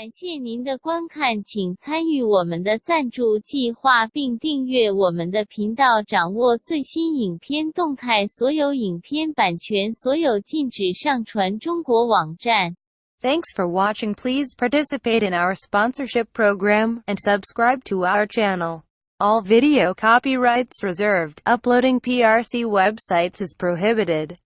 感谢您的观看，请参与我们的赞助计划并订阅我们的频道，掌握最新影片动态。所有影片版权所有，禁止上传中国网站。 Thanks for watching. Please participate in our sponsorship program and subscribe to our channel. All video copyrights reserved. Uploading PRC websites is prohibited.